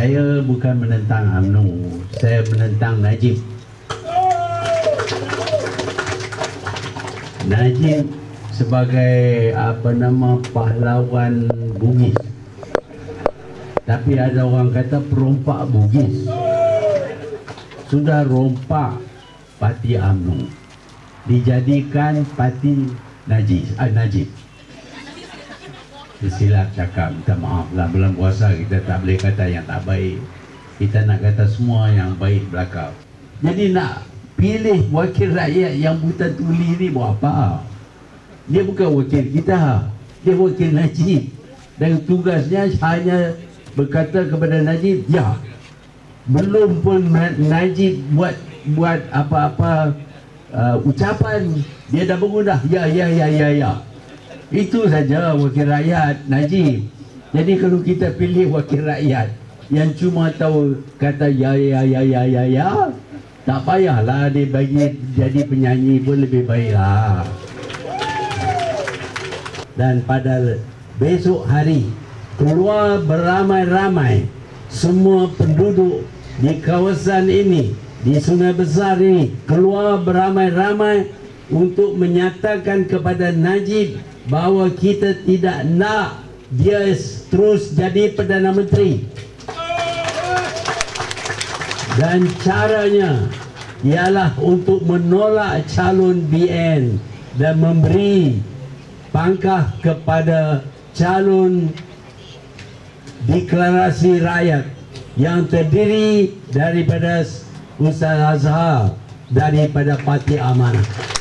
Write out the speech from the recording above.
Saya bukan menentang UMNO, saya menentang Najib. Najib sebagai pahlawan Bugis. Tapi ada orang kata perompak Bugis. Sudah rompak parti UMNO, dijadikan parti Najib. Silap cakap, minta maaf lah, bulan puasa kita tak boleh kata yang tak baik. Kita nak kata semua yang baik belakang. Jadi nak pilih wakil rakyat yang buta tuli ni buat apa? Dia bukan wakil kita, dia wakil Najib. Dan tugasnya hanya berkata kepada Najib, ya, belum pun Najib buat apa-apa ucapan, dia dah bangun dah, ya. Itu saja wakil rakyat Najib. Jadi kalau kita pilih wakil rakyat yang cuma tahu kata ya, tak payahlah dia bagi jadi penyanyi pun lebih baiklah. Dan pada besok hari keluar beramai-ramai semua penduduk di kawasan ini, di Sungai Besar ini, keluar beramai-ramai untuk menyatakan kepada Najib bahawa kita tidak nak dia terus jadi Perdana Menteri. Dan caranya ialah untuk menolak calon BN dan memberi pangkah kepada calon deklarasi rakyat yang terdiri daripada Ustaz Azhar daripada Parti Amanah.